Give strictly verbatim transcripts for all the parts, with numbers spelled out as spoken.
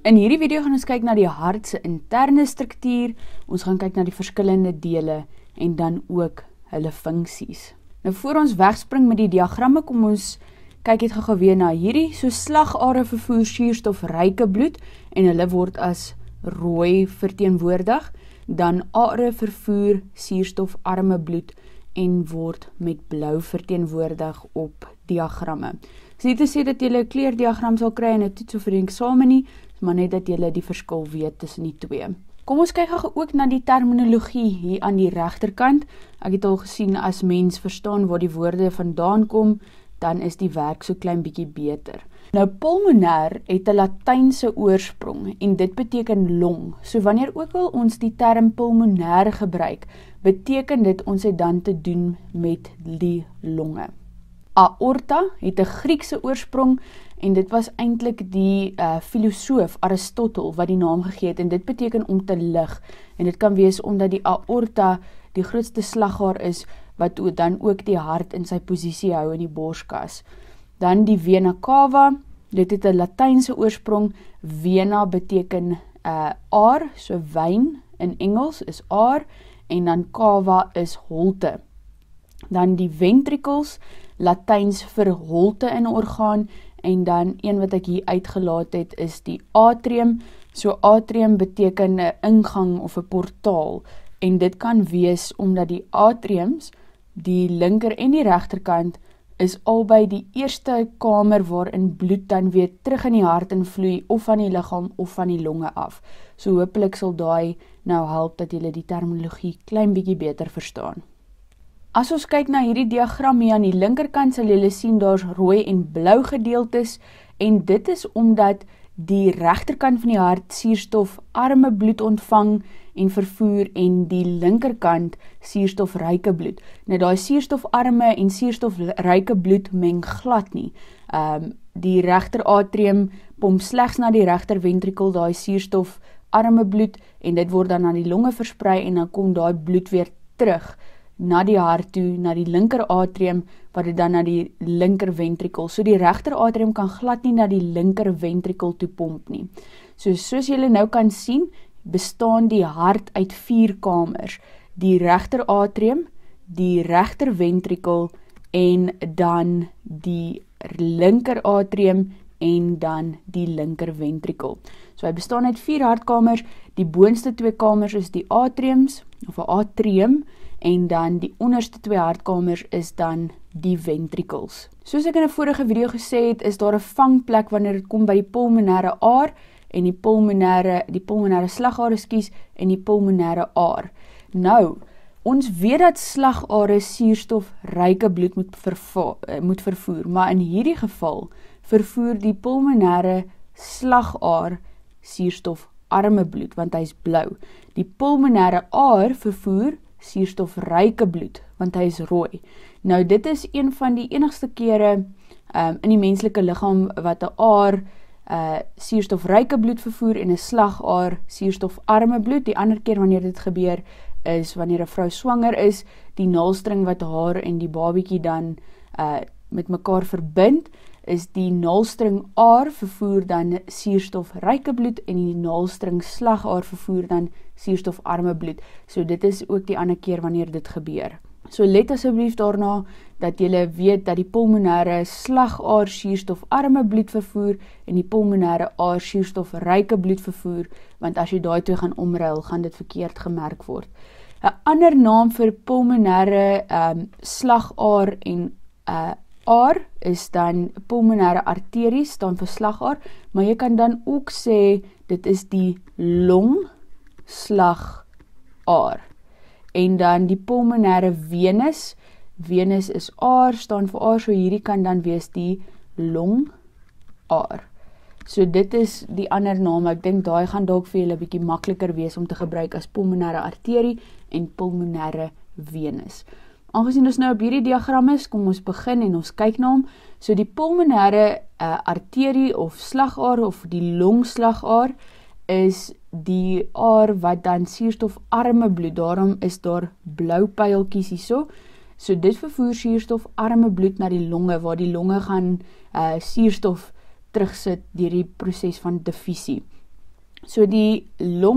In hierdie video gaan ons kyk na die hart se interne struktuur, ons gaan kyk na die verskillende dele en dan ook hulle funksies. Nou voor ons wegspring met die diagramme, kom ons kyk het gou weer na hierdie. So slagare vervoer suurstofryke bloed en hulle word as rooi verteenwoordig. Dan are vervoer suurstofarme bloed en word met blou verteenwoordig op diagramme. Dis nie te sê dat jy 'n kleurdiagram sal kry in 'n toets of vir die eksamen nie, maar net dat jy die verskil weet tussen die twee. Kom ons kyk gou ook na die terminologie hier aan die regterkant. Ek het al gesien as mens verstaan waar die woorde vandaan kom, dan is die werk so klein bietjie beter. Nou pulmonêr het 'n Latynse oorsprong en dit beteken long. So wanneer ook al ons die term pulmonêr gebruik, beteken dit ons het dan te doen met die longe. Aorta het 'n Griekse oorsprong en dit was eintlik die uh, filosoof Aristotel wat die naam gegee het en dit beteken om te lig. En dit kan wees omdat die aorta die grootste slagaar is wat dan ook die hart in sy posisie hou in die borskas. Dan die vena cava, dit het 'n Latynse oorsprong. Vena beteken uh, aar, so wyn in Engels is aar en dan cava is holte. Dan die ventricles, Latyns vir holte in 'n orgaan en dan een wat ek hier uitgelaat het is die atrium. So atrium beteken 'n ingang of 'n portaal en dit kan wees omdat die atriums, die linker en die regterkant, is albei die eerste kamer waarin bloed dan weer terug in die hart invloei of van die liggaam of van die longe af. So hopelik sal daai nou help dat julle die terminologie klein bietjie beter verstaan. As ons kyk na hierdie diagram hier aan die linkerkant, sal julle sien daar's rooi en blou gedeeltes en dit is omdat die regterkant van die hart suurstofarme bloed ontvang en vervoer en die linkerkant suurstofryke bloed. Nou daai suurstofarme en suurstofryke bloed meng glad nie. Um, die regter atrium pomp slegs na die regter ventrikel daai suurstofarme bloed en dit word dan na die longe versprei en dan kom daai bloed weer terug na die hart toe, na die linker atrium, wat dit dan na die linker ventrikel. So die regter atrium kan glad nie na die linker ventrikel toe pomp nie. So soos julle nou kan sien, bestaan die hart uit vier kamers. Die regter atrium, die regter ventrikel en dan die linker atrium en dan die linker ventrikel. So hy bestaan uit vier hartkamers. Die boonste twee kamers is die atriums of 'n atrium en dan die onderste twee hartkamers is dan die ventricles. Soos ek in 'n vorige video gesê het, is daar 'n vangplek wanneer dit kom by die pulmonêre aar en die pulmonêre die pulmonêre slagaar skies en die pulmonêre aar. Nou, ons weet dat slagare suurstofryke bloed moet, moet vervoer, maar in hierdie geval vervoer die pulmonêre slagaar suurstofarme bloed, want hy is blou. Die pulmonêre aar vervoer suurstofryke bloed, want hy is rooi. Nou dit is een van die enigste kere um, in die menslike liggaam wat 'n aar uh, suurstofryke bloed vervoer en 'n slagaar suurstofarme bloed. Die ander keer wanneer dit gebeur is wanneer 'n vrou swanger is, die naelstring wat haar en die babietjie dan uh, met mekaar verbind, is die naelstring aar vervoer dan suurstofryke bloed en die naelstring slagaar vervoer dan suurstofarme bloed. So dit is ook die ander keer wanneer dit gebeur. So let asseblief daarna dat jy weet dat die pulmonêre slagaar suurstofarme bloed vervoer en die pulmonêre aar suurstofryke bloed vervoer, want as jy daai twee gaan omruil, gaan dit verkeerd gemerk word. 'n Ander naam vir pulmonêre um, slagaar en uh, aar is dan pulmonêre arterie, staan vir slagaar, maar jy kan dan ook sê dit is die longslagaar. En dan die pulmonêre venus, venus is aar, staan vir aar, so hierdie kan dan wees die longaar. So dit is die ander naam, ek dink daai gaan dalk vir julle 'n bietjie makliker wees om te gebruik as pulmonêre arterie en pulmonêre venus. Aangesien ons nou op hierdie diagram is, kom ons begin en ons kyk na hom. So die pulmonêre uh, arterie of slagaar of die longslagaar is die aar wat dan suurstofarme bloed, daarom is daar blou pyltjies hierso. So dit vervoer suurstofarme bloed na die longe, waar die longe gaan uh, suurstof terugsit deur die proses van diffusie. So die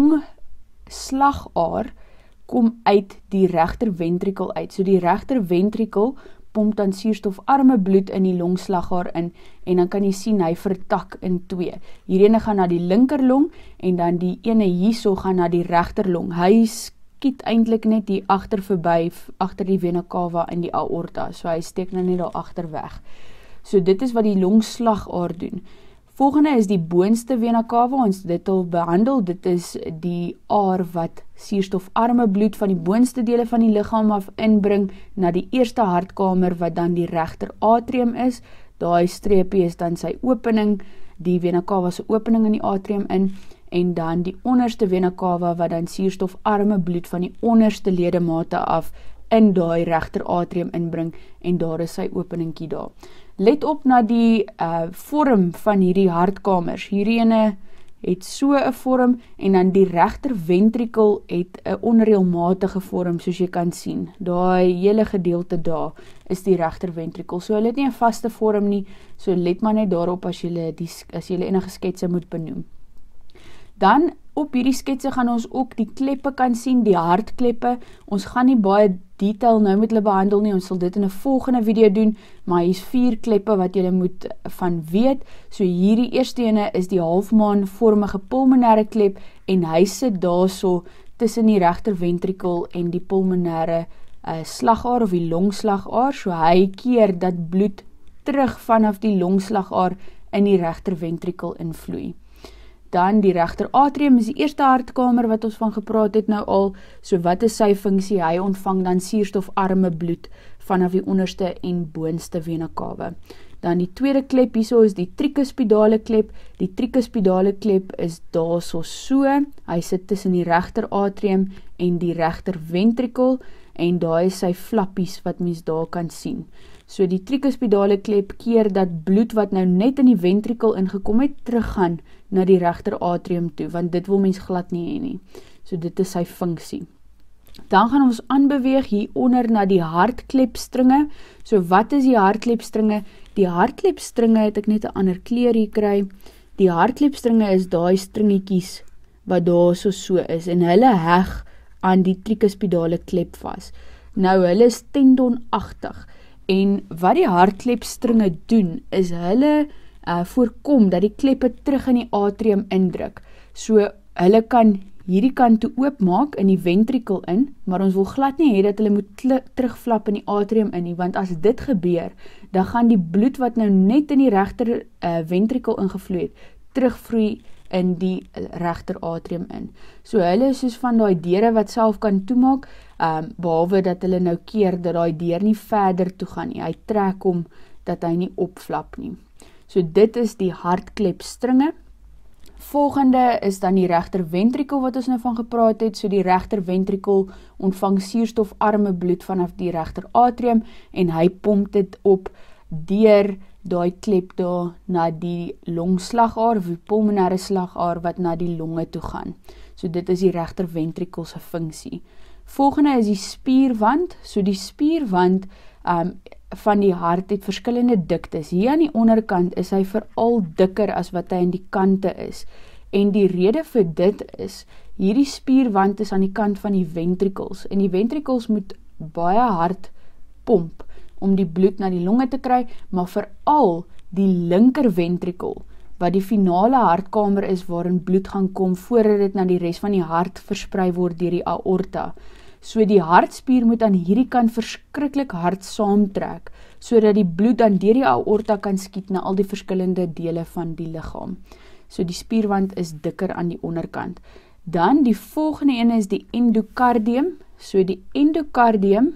longslagaar kom uit die regter ventrikel uit. So die regter ventrikel pomp dan suurstofarme bloed in die longslagaar in en dan kan jy sien hy vertak in twee. Hierdie gaan na die linkerlong en dan die ene hierso gaan na die regterlong. Hy skiet eintlik net hier agter verby, agter die vena cava in die aorta. So hy steek nou net daar agter weg. So dit is wat die longslagaar doen. Volgende is die boonste vena cava, ons dit al behandel, dit is die aar wat suurstofarme bloed van die boonste dele van die liggaam af inbring na die eerste hartkamer wat dan die regter atrium is. Daai streepie is dan sy opening, die vena cava se opening in die atrium in, en dan die onderste vena cava wat dan suurstofarme bloed van die onderste ledemate af in daai regter atrium inbring en daar is sy openingkie daar. Let op na die uh, vorm van hierdie hartkamers. Hierdie ene het so 'n vorm en dan die regter ventrikel het 'n onreëlmatige vorm soos jy kan sien. Daai hele gedeelte daar is die regter ventrikel. So hulle het nie 'n vaste vorm nie. So let maar net daarop as jy die as jy enige sketse moet benoem. Dan op hierdie sketse gaan ons ook die kleppe kan sien, die hartkleppe. Ons gaan nie baie detail nou met hulle behandel nie, ons sal dit in 'n volgende video doen, maar hier is vier kleppe wat julle moet van weet. So hierdie eerste ene is die halfmaanvormige pulmonêre klep en hy sit daarso tussen die regter ventrikel en die pulmonêre uh, slagaar of die longslagaar. So hy keer dat bloed terug vanaf die longslagaar in die regter ventrikel invloei. Dan die regter atrium is die eerste hartkamer wat ons van gepraat het nou al. So wat is sy funksie? Hy ontvang dan suurstofarme bloed vanaf die onderste en boonste vena cava. Dan die tweede klep hierso is die tricuspidale klep. Die tricuspidale klep is daarso so. Hy sit tussen die regter atrium en die regter ventrikel en daar is sy flappies wat mens daar kan sien. So die tricuspidale klep keer dat bloed wat nou net in die ventrikel ingekom het, teruggaan na die regter atrium toe, want dit wil mens glad nie hê nie. So dit is sy funksie. Dan gaan ons aanbeweeg hieronder na die hartklepstringe. So wat is die hartklepstringe? Die hartklepstringe het ek net 'n ander kleur hier kry. Die hartklepstringe is daai stringetjies wat daar so so is en hulle heg aan die tricuspidale klep vas. Nou hulle is tendonagtig. En wat die hartklepstringe doen, is hulle uh, voorkom dat die kleppe terug in die atrium indruk. So hulle kan hierdie kant toe oopmaak in die ventrikel in, maar ons wil glad nie hê dat hulle moet terugflap in die atrium in nie, want as dit gebeur, dan gaan die bloed wat nou net in die regter uh, ventrikel ingevloei het, terugvloei in die regter atrium in. So hulle is soos van daai deure wat self kan toemaak, um, behalwe dat hulle nou keer dat daai deur nie verder toe gaan nie. Hy trek hom dat hy nie opflap nie. So dit is die hartklepstringe. Volgende is dan die regter ventrikel wat ons nou van gepraat het. So die regter ventrikel ontvang suurstofarme bloed vanaf die regter atrium en hy pomp dit op deur daai klep daar na die longslagaar of die pulmonêre slagaar wat na die longe toe gaan. So dit is die regter ventrikel se funksie. Volgende is die spierwand. So die spierwand um, van die hart het verskillende diktes. Hier aan die onderkant is hy veral dikker as wat hy aan die kante is. En die rede vir dit is, hierdie spierwand is aan die kant van die ventrikels. En die ventrikels moet baie hard pomp om die bloed na die longe te kry, maar veral die linker ventrikel, wat die finale hartkamer is waarin bloed gaan kom voordat dit na die res van die hart versprei word deur die aorta. So die hartspier moet aan hierdie kant verskriklik hard saamtrek, sodat die bloed dan deur die aorta kan skiet na al die verskillende dele van die liggaam. So die spierwand is dikker aan die onderkant. Dan die volgende een is die endokardium. So die endokardium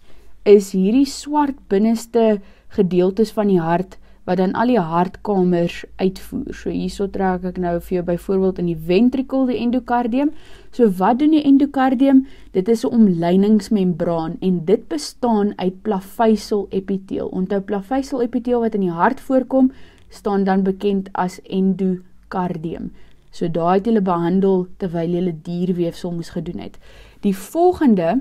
is hierdie swart binneste gedeeltes van die hart wat dan al die hartkamers uitvoer. So hierso trek ek nou vir jou byvoorbeeld in die ventrikel die endokardium. So wat doen die endokardium? Dit is 'n omleiningsmembraan en dit bestaan uit plaveisel-epiteel. Onthou plaveisel-epiteel wat in die hart voorkom, staan dan bekend as endokardium. So daai het hulle behandel terwyl hulle dierweefsel moes gedoen het. Die volgende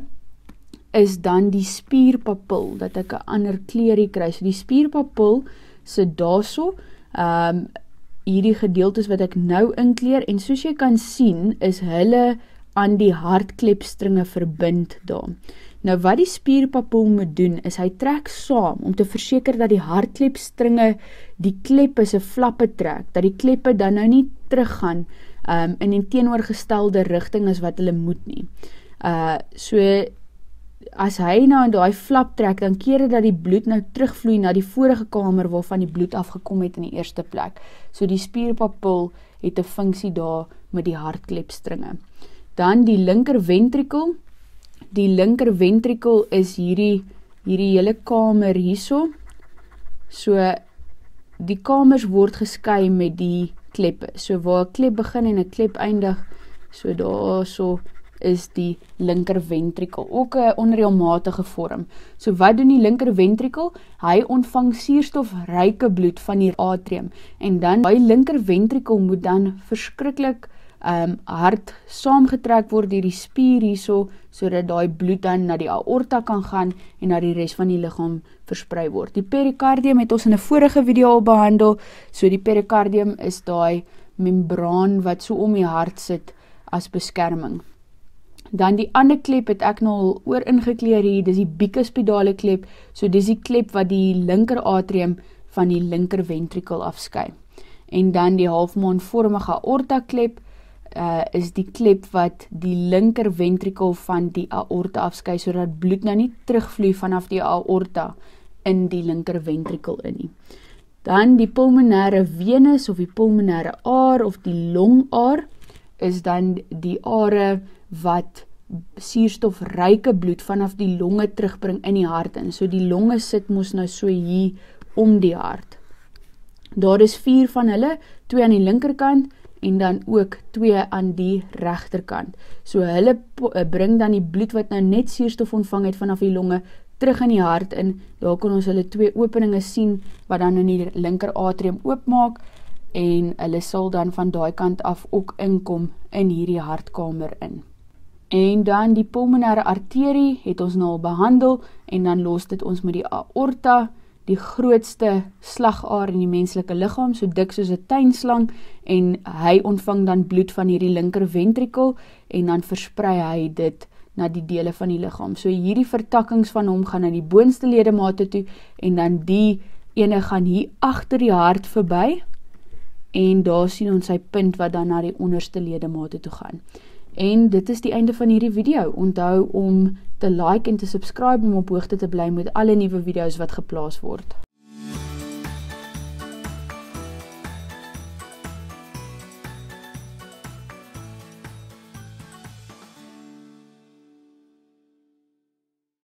is dan die spierpapil, dat ek 'n ander kleurie kry. So die spierpapil sit daarso, um, hierdie gedeeltes wat ek nou inkleer, en soos jy kan sien, is hulle aan die hartklepstringe verbind daar. Nou wat die spierpapil moet doen, is hy trek saam om te verseker dat die hartklepstringe die kleppe se flappe trek, dat die kleppe dan nou nie teruggaan um, in die teenoorgestelde rigting as wat hulle moet nie. Uh, so as hy nou in daai flap trek, dan keer dit dat die bloed nou terugvloei na die vorige kamer waarvan die bloed afgekom het in die eerste plek. So die spierpapil het 'n funksie daar met die hartklepstringe. Dan die linker ventrikel. Die linker ventrikel is hierdie, hierdie hele kamer hierso. So, die kamers word geskei met die kleppe. So, waar 'n klep begin en 'n klep eindig, so daar so is die linker ventrikel. Ook 'n onreëlmatige vorm. So, wat doen die linker ventrikel? Hy ontvang suurstofryke bloed van die atrium. En dan, die linker ventrikel moet dan verskriklik Um, hard saamgetrek word deur die spier hierso, sodat daai bloed dan na die aorta kan gaan en na die res van die liggaam versprei word. Die perikardium het ons in 'n vorige video al behandel, so die perikardium is daai membraan wat so om die hart sit as beskerming. Dan die ander klep het ek nou al oor ingekleer hier, dis die bicuspidale klep, so dis die klep wat die linker atrium van die linker ventrikel afskei. En dan die halfmaanvormige aorta klep, Uh, is die klep wat die linker ventrikel van die aorta afskei, sodat bloed nou nie terugvloei vanaf die aorta in die linker ventrikel in nie. Dan die pulmonêre venus of die pulmonêre aar of die longaar is dan die are wat suurstofryke bloed vanaf die longe terugbring in die hart in. So die longe sit mos nou so hier om die hart. Daar is vier van hulle, twee aan die linkerkant en dan ook twee aan die regterkant. So hulle bring dan die bloed wat nou net suurstof ontvang het vanaf die longe terug in die hart in. Daar kan ons hulle twee openinge sien wat dan in die linker atrium oopmaak en hulle sal dan van daai kant af ook inkom in hierdie hartkamer in. En dan die pulmonêre arterie het ons nou al behandel en dan los dit ons met die aorta, die grootste slagaar in die menslike liggaam, so dik soos 'n tuinslang, en hy ontvang dan bloed van hierdie linker ventrikel en dan versprei hy dit na die dele van die liggaam. So hierdie vertakkings van hom gaan na die boonste ledemate toe en dan die ene gaan hier agter die hart verby en daar sien ons sy punt wat dan na die onderste ledemate toe gaan. En dit is die einde van hierdie video. Onthou om te like en te subscribe om op hoogte te bly met alle nuwe video's wat geplaas word.